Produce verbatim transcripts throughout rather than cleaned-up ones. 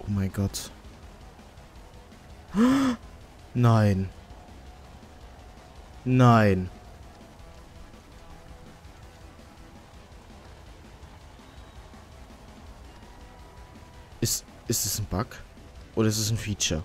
Oh mein Gott. Nein. Nein. Ist, ist es ein Bug? Oder ist es ein Feature?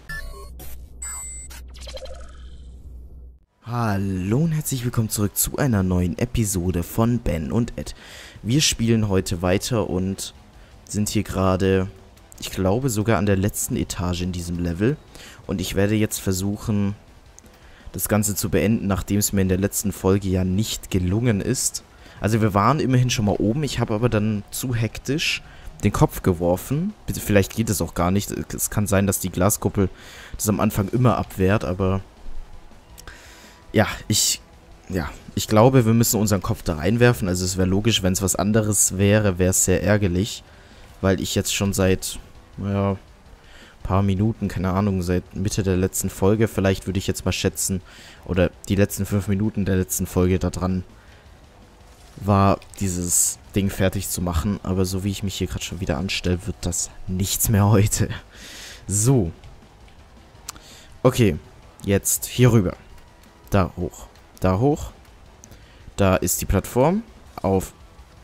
Hallo und herzlich willkommen zurück zu einer neuen Episode von Ben und Ed. Wir spielen heute weiter und sind hier gerade, ich glaube, sogar an der letzten Etage in diesem Level. Und ich werde jetzt versuchen, das Ganze zu beenden, nachdem es mir in der letzten Folge ja nicht gelungen ist. Also wir waren immerhin schon mal oben, ich habe aber dann zu hektisch den Kopf geworfen. Vielleicht geht es auch gar nicht. Es kann sein, dass die Glaskuppel das am Anfang immer abwehrt, aber ja, ich ja, ich glaube, wir müssen unseren Kopf da reinwerfen. Also es wäre logisch, wenn es was anderes wäre, wäre es sehr ärgerlich, weil ich jetzt schon seit, naja, paar Minuten, keine Ahnung, seit Mitte der letzten Folge, vielleicht würde ich jetzt mal schätzen, oder die letzten fünf Minuten der letzten Folge da dran war, dieses Ding fertig zu machen. Aber so wie ich mich hier gerade schon wieder anstelle, wird das nichts mehr heute. So. Okay, jetzt hier rüber. Da hoch. Da hoch. Da ist die Plattform. Auf.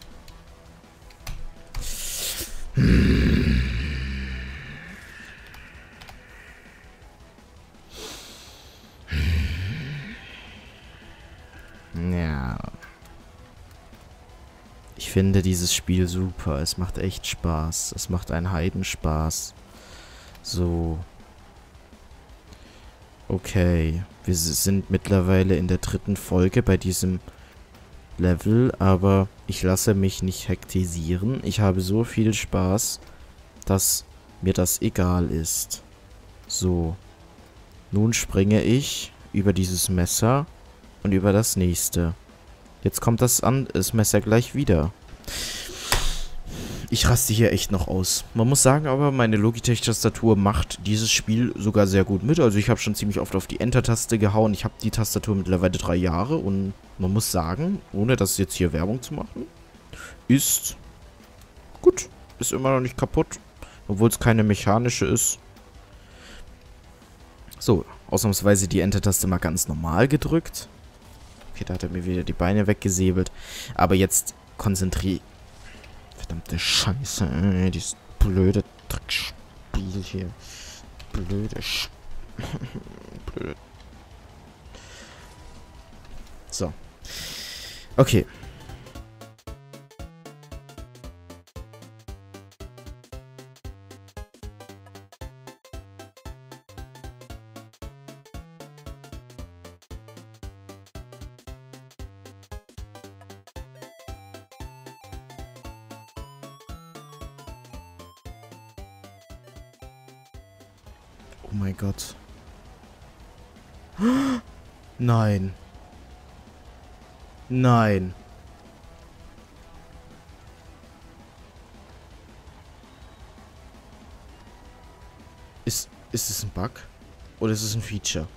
Ja. Ich finde dieses Spiel super. Es macht echt Spaß. Es macht einen Heidenspaß. So. Okay. Wir sind mittlerweile in der dritten Folge bei diesem Level, aber ich lasse mich nicht hektisieren. Ich habe so viel Spaß, dass mir das egal ist. So. Nun springe ich über dieses Messer und über das nächste. Jetzt kommt das an, das Messer gleich wieder. Ich raste hier echt noch aus. Man muss sagen, aber meine Logitech-Tastatur macht dieses Spiel sogar sehr gut mit. Also ich habe schon ziemlich oft auf die Enter-Taste gehauen. Ich habe die Tastatur mittlerweile drei Jahre und man muss sagen, ohne das jetzt hier Werbung zu machen, ist gut. Ist immer noch nicht kaputt, obwohl es keine mechanische ist. So, ausnahmsweise die Enter-Taste mal ganz normal gedrückt. Okay, da hat er mir wieder die Beine weggesäbelt. Aber jetzt konzentriere... Verdammte Scheiße, ey, dieses blöde Dreckspiel hier. Blöde Sch... blöde... So. Okay. Oh mein Gott. Nein. Nein. Ist, ist es ein Bug? Oder ist es ein Feature?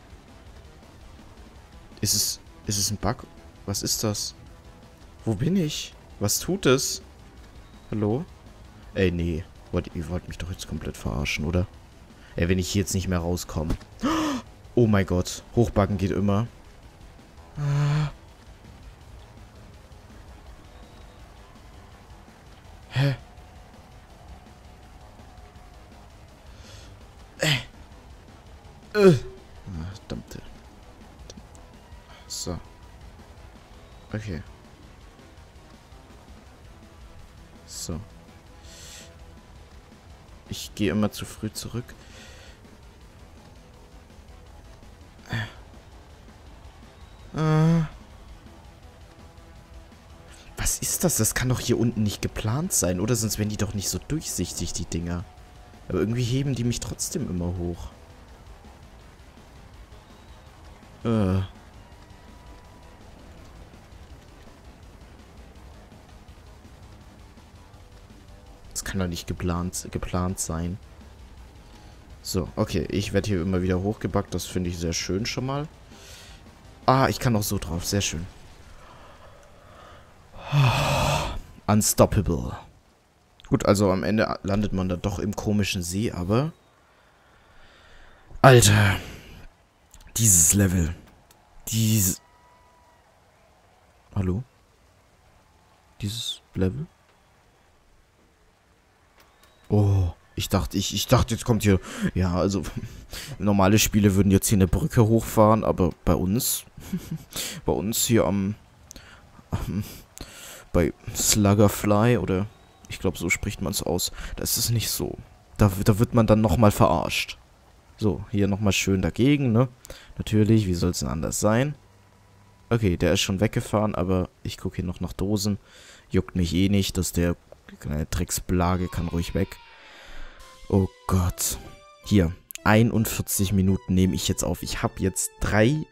Ist es, ist es ein Bug? Was ist das? Wo bin ich? Was tut es? Hallo? Ey, nee. Ihr wollt mich doch jetzt komplett verarschen, oder? Ey, wenn ich hier jetzt nicht mehr rauskomme. Oh mein Gott. Hochbacken geht immer. Hä? Äh. Äh. Ah, verdammte. So. Okay. So. Ich gehe immer zu früh zurück. Äh. Was ist das? Das kann doch hier unten nicht geplant sein, oder? Sonst wären die doch nicht so durchsichtig, die Dinger. Aber irgendwie heben die mich trotzdem immer hoch. Äh. Das kann doch nicht geplant, geplant sein. So, okay. Ich werde hier immer wieder hochgebackt. Das finde ich sehr schön schon mal. Ah, ich kann auch so drauf. Sehr schön. Unstoppable. Gut, also am Ende landet man da doch im komischen See, aber... Alter. Dieses Level. Dieses... Hallo? Dieses Level? Oh, ich dachte, ich, ich dachte, jetzt kommt hier... Ja, also... Normale Spiele würden jetzt hier eine Brücke hochfahren, aber bei uns... bei uns hier am... am bei Sluggerfly oder... Ich glaube, so spricht man es aus. Da ist es nicht so. Da, da wird man dann nochmal verarscht. So, hier nochmal schön dagegen, ne? Natürlich, wie soll es denn anders sein? Okay, der ist schon weggefahren, aber ich gucke hier noch nach Dosen. Juckt mich eh nicht, dass der kleine Drecksblage kann ruhig weg. Oh Gott. Hier, einundvierzig Minuten nehme ich jetzt auf. Ich habe jetzt drei...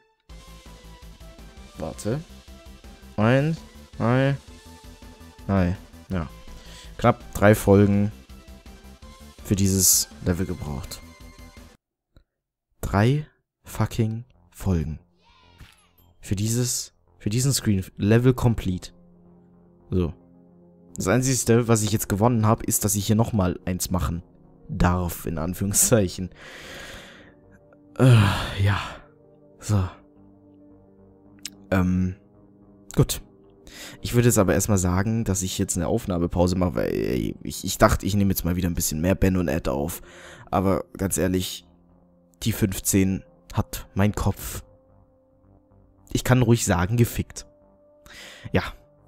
Warte. Eins, zwei, drei, ja. Knapp drei Folgen für dieses Level gebraucht. Drei fucking Folgen. Für dieses, für diesen Screen. Level complete. So. Das Einzige, was ich jetzt gewonnen habe, ist, dass ich hier nochmal eins machen darf, in Anführungszeichen. Äh, ja. So. Ähm, gut. Ich würde jetzt aber erstmal sagen, dass ich jetzt eine Aufnahmepause mache, weil ey, ich, ich dachte, ich nehme jetzt mal wieder ein bisschen mehr Ben und Ed auf. Aber ganz ehrlich, die fünfzehn hat mein Kopf, ich kann ruhig sagen, gefickt. Ja.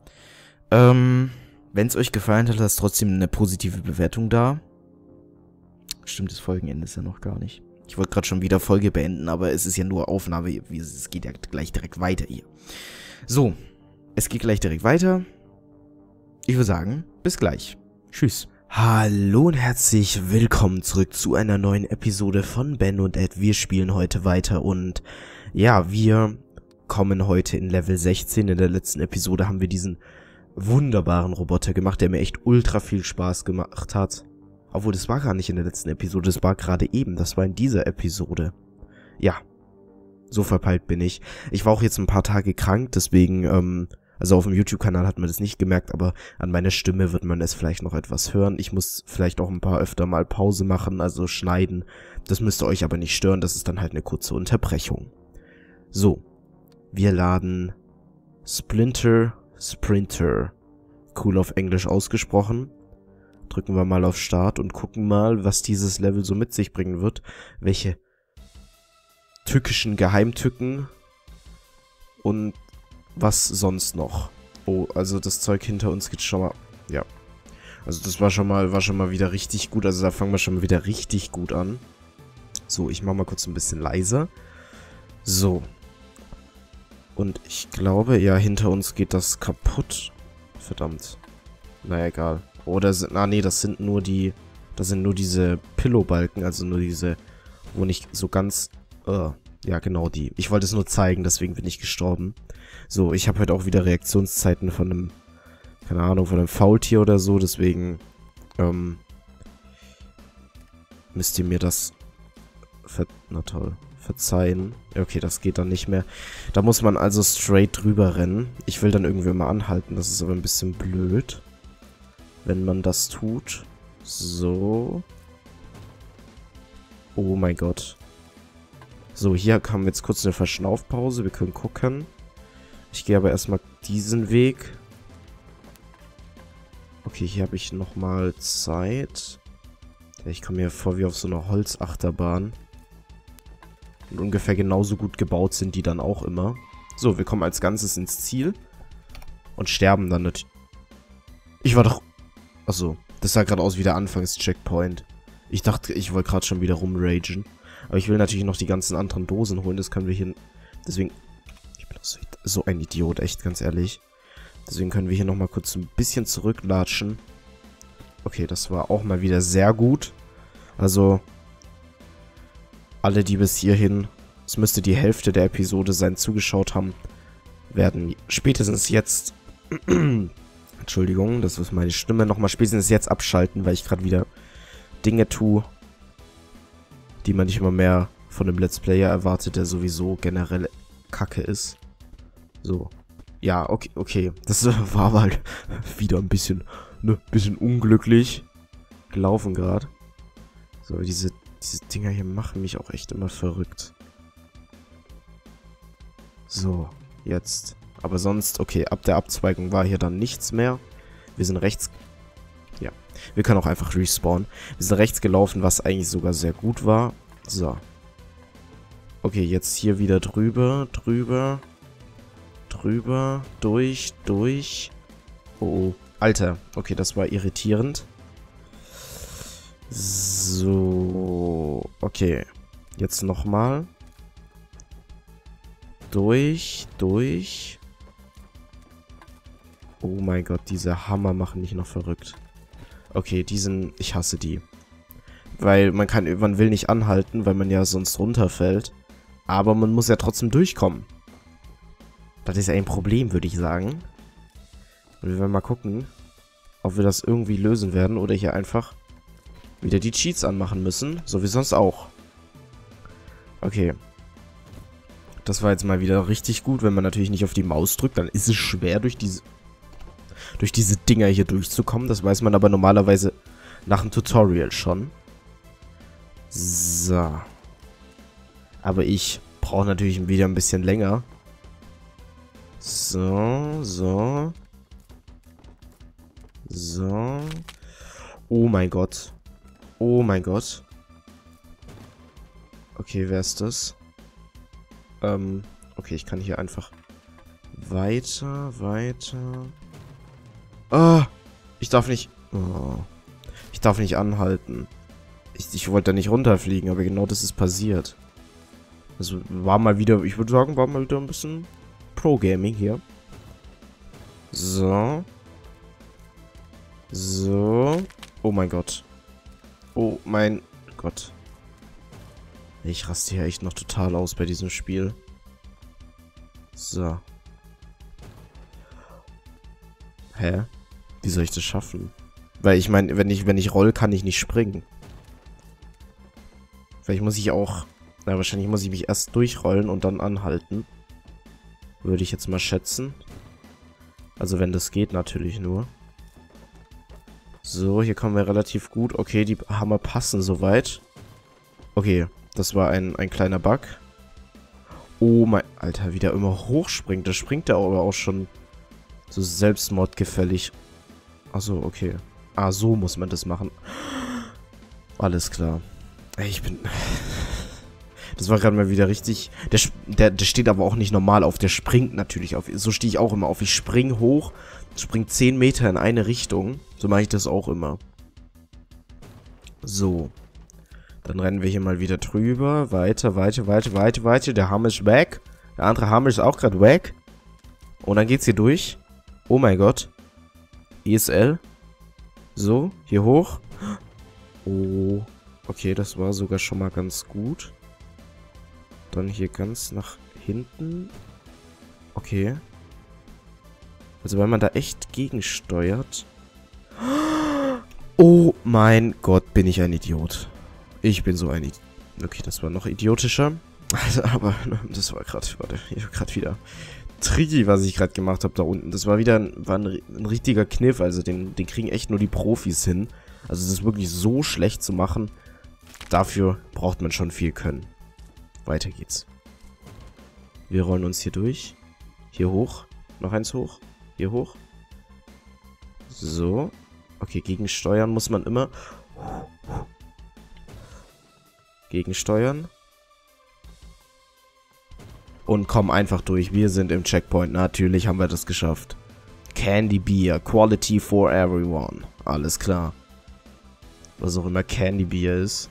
Ähm, wenn es euch gefallen hat, lasst trotzdem eine positive Bewertung da. Stimmt, das Folgenende ist ja noch gar nicht. Ich wollte gerade schon wieder Folge beenden, aber es ist ja nur Aufnahme. Es geht ja gleich direkt weiter hier. So. Es geht gleich direkt weiter. Ich würde sagen, bis gleich. Tschüss. Hallo und herzlich willkommen zurück zu einer neuen Episode von Ben und Ed. Wir spielen heute weiter und ja, wir kommen heute in Level sechzehn. In der letzten Episode haben wir diesen wunderbaren Roboter gemacht, der mir echt ultra viel Spaß gemacht hat. Obwohl, das war gar nicht in der letzten Episode, das war gerade eben, das war in dieser Episode. Ja, so verpeilt bin ich. Ich war auch jetzt ein paar Tage krank, deswegen, ähm, also auf dem YouTube-Kanal hat man das nicht gemerkt, aber an meiner Stimme wird man es vielleicht noch etwas hören. Ich muss vielleicht auch ein paar öfter mal Pause machen, also schneiden. Das müsste euch aber nicht stören, das ist dann halt eine kurze Unterbrechung. So, wir laden Splinter Sprinter. Cool auf Englisch ausgesprochen. Drücken wir mal auf Start und gucken mal, was dieses Level so mit sich bringen wird. Welche tückischen Geheimtücken und was sonst noch. Oh, also das Zeug hinter uns geht schon mal... Ja. Also das war schon mal, war schon mal wieder richtig gut. Also da fangen wir schon mal wieder richtig gut an. So, ich mache mal kurz ein bisschen leiser. So. Und ich glaube, ja, hinter uns geht das kaputt. Verdammt. Naja, egal. Oder sind... Ah, nee, das sind nur die... Das sind nur diese Pillow-Balken. Also nur diese... Wo nicht so ganz... Uh, ja, genau die. Ich wollte es nur zeigen, deswegen bin ich gestorben. So, ich habe heute auch wieder Reaktionszeiten von einem... Keine Ahnung, von einem Faultier oder so. Deswegen... Ähm... Müsst ihr mir das... Ver na toll. Verzeihen. Okay, das geht dann nicht mehr. Da muss man also straight drüber rennen. Ich will dann irgendwie mal anhalten. Das ist aber ein bisschen blöd. Wenn man das tut. So. Oh mein Gott. So, hier haben wir jetzt kurz eine Verschnaufpause. Wir können gucken. Ich gehe aber erstmal diesen Weg. Okay, hier habe ich nochmal Zeit. Ich komme mir vor wie auf so einer Holzachterbahn. Und ungefähr genauso gut gebaut sind die dann auch immer. So, wir kommen als Ganzes ins Ziel. Und sterben dann natürlich. Ich war doch... Achso, das sah gerade aus wie der Anfangs-Checkpoint. Ich dachte, ich wollte gerade schon wieder rumragen. Aber ich will natürlich noch die ganzen anderen Dosen holen. Das können wir hier... Deswegen... Ich bin so, so ein Idiot, echt, ganz ehrlich. Deswegen können wir hier nochmal kurz ein bisschen zurücklatschen. Okay, das war auch mal wieder sehr gut. Also... Alle, die bis hierhin, es müsste die Hälfte der Episode sein, zugeschaut haben, werden spätestens jetzt... Entschuldigung, das ist meine Stimme. Nochmal spätestens jetzt abschalten, weil ich gerade wieder Dinge tue, die man nicht immer mehr von einem Let's Player erwartet, der sowieso generell Kacke ist. So. Ja, okay, okay. Das war aber halt wieder ein bisschen ne, bisschen unglücklich gelaufen gerade. So, diese, diese Dinger hier machen mich auch echt immer verrückt. So, jetzt. Aber sonst, okay, ab der Abzweigung war hier dann nichts mehr. Wir sind rechts... Ja, wir können auch einfach respawnen. Wir sind rechts gelaufen, was eigentlich sogar sehr gut war. So. Okay, jetzt hier wieder drüber, drüber, drüber, durch, durch. Oh, oh. Alter, okay, das war irritierend. So, okay. Jetzt nochmal. Durch, durch. Oh mein Gott, diese Hammer machen mich noch verrückt. Okay, diesen, ich hasse die. Weil man kann, man will nicht anhalten, weil man ja sonst runterfällt. Aber man muss ja trotzdem durchkommen. Das ist ja ein Problem, würde ich sagen. Und wir werden mal gucken, ob wir das irgendwie lösen werden oder hier einfach wieder die Cheats anmachen müssen. So wie sonst auch. Okay. Das war jetzt mal wieder richtig gut. Wenn man natürlich nicht auf die Maus drückt, dann ist es schwer, durch diese, durch diese Dinger hier durchzukommen. Das weiß man aber normalerweise nach dem Tutorial schon. So. Aber ich brauche natürlich wieder ein bisschen länger. So, so. So. Oh mein Gott. Oh mein Gott. Okay, wer ist das? Ähm, okay, ich kann hier einfach weiter, weiter. Ah, ich darf nicht... Oh, ich darf nicht anhalten. Ich, ich wollte da nicht runterfliegen, aber genau das ist passiert. Also war mal wieder, ich würde sagen, war mal wieder ein bisschen Pro-Gaming hier. So. So. Oh mein Gott. Oh mein Gott. Ich raste hier echt noch total aus bei diesem Spiel. So. Hä? Wie soll ich das schaffen? Weil ich meine, wenn ich, wenn ich roll, kann ich nicht springen. Vielleicht muss ich auch... Na, wahrscheinlich muss ich mich erst durchrollen und dann anhalten. Würde ich jetzt mal schätzen. Also wenn das geht, natürlich nur. So, hier kommen wir relativ gut. Okay, die Hammer passen soweit. Okay, das war ein, ein kleiner Bug. Oh mein... Alter, wie der immer hochspringt. Da springt er aber auch schon so selbstmordgefällig. Achso, okay. Ah, so muss man das machen. Alles klar. Ey, ich bin... Das war gerade mal wieder richtig... Der, der, der steht aber auch nicht normal auf. Der springt natürlich auf. So stehe ich auch immer auf. Ich spring hoch, spring zehn Meter in eine Richtung. So mache ich das auch immer. So. Dann rennen wir hier mal wieder drüber. Weiter, weiter, weiter, weiter, weiter. Der Hammer ist weg. Der andere Hammer ist auch gerade weg. Und dann geht's hier durch. Oh mein Gott. E S L. So, hier hoch. Oh. Okay, das war sogar schon mal ganz gut. Dann hier ganz nach hinten. Okay. Also wenn man da echt gegensteuert. Oh mein Gott, bin ich ein Idiot. Ich bin so ein Idiot. Okay, das war noch idiotischer. Also, aber das war gerade, warte, hier gerade wieder tricky, was ich gerade gemacht habe da unten. Das war wieder ein, war ein, ein richtiger Kniff. Also den, den kriegen echt nur die Profis hin. Also es ist wirklich so schlecht zu machen. Dafür braucht man schon viel Können. Weiter geht's. Wir rollen uns hier durch. Hier hoch. Noch eins hoch. Hier hoch. So. Okay, gegensteuern muss man immer. Gegensteuern. Und kommen einfach durch. Wir sind im Checkpoint. Natürlich haben wir das geschafft. Candy Beer. Quality for everyone. Alles klar. Was auch immer Candy Beer ist.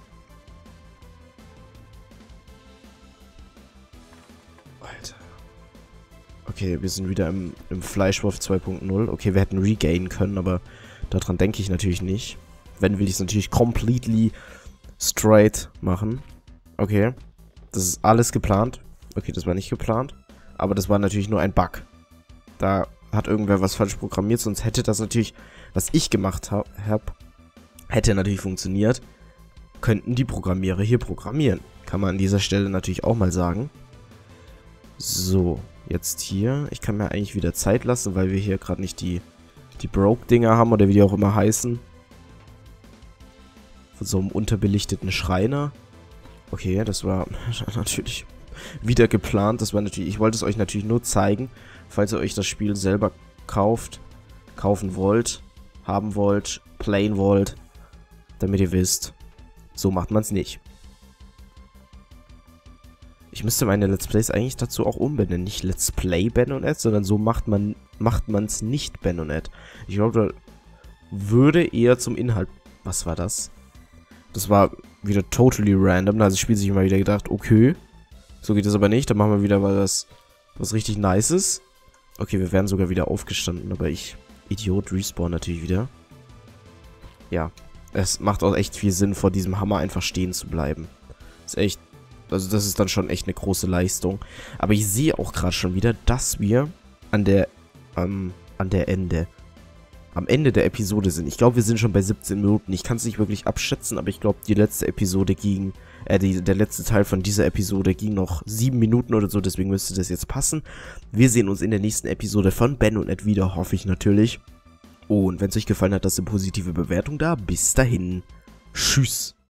Alter. Okay, wir sind wieder im, im Fleischwurf zwei Punkt null. Okay, wir hätten regainen können, aber daran denke ich natürlich nicht. Wenn, will ich es natürlich completely straight machen. Okay. Das ist alles geplant. Okay, das war nicht geplant. Aber das war natürlich nur ein Bug. Da hat irgendwer was falsch programmiert, sonst hätte das natürlich, was ich gemacht habe, hab, hätte natürlich funktioniert. Könnten die Programmierer hier programmieren. Kann man an dieser Stelle natürlich auch mal sagen. So, jetzt hier. Ich kann mir eigentlich wieder Zeit lassen, weil wir hier gerade nicht die die Broke-Dinger haben oder wie die auch immer heißen. Von so einem unterbelichteten Schreiner. Okay, das war natürlich wieder geplant. Das war natürlich, ich wollte es euch natürlich nur zeigen, falls ihr euch das Spiel selber kauft, kaufen wollt, haben wollt, playen wollt, damit ihr wisst, so macht man es nicht. Ich müsste meine Let's Plays eigentlich dazu auch umbenennen. Nicht Let's Play Ben und Ed, sondern so macht man macht man es nicht Ben und Ed. Ich glaube, da würde eher zum Inhalt... Was war das? Das war wieder totally random. Da hat das Spiel sich immer wieder gedacht, okay, so geht es aber nicht. Dann machen wir wieder was, was richtig Nices. Okay, wir werden sogar wieder aufgestanden, aber ich, Idiot, respawn natürlich wieder. Ja, es macht auch echt viel Sinn, vor diesem Hammer einfach stehen zu bleiben. Ist echt... Also das ist dann schon echt eine große Leistung. Aber ich sehe auch gerade schon wieder, dass wir an der, ähm, an der Ende, am Ende der Episode sind. Ich glaube, wir sind schon bei siebzehn Minuten. Ich kann es nicht wirklich abschätzen, aber ich glaube, die letzte Episode ging, äh, die, der letzte Teil von dieser Episode ging noch sieben Minuten oder so. Deswegen müsste das jetzt passen. Wir sehen uns in der nächsten Episode von Ben und Ed wieder, hoffe ich natürlich. Und wenn es euch gefallen hat, lasst eine positive Bewertung da. Bis dahin. Tschüss.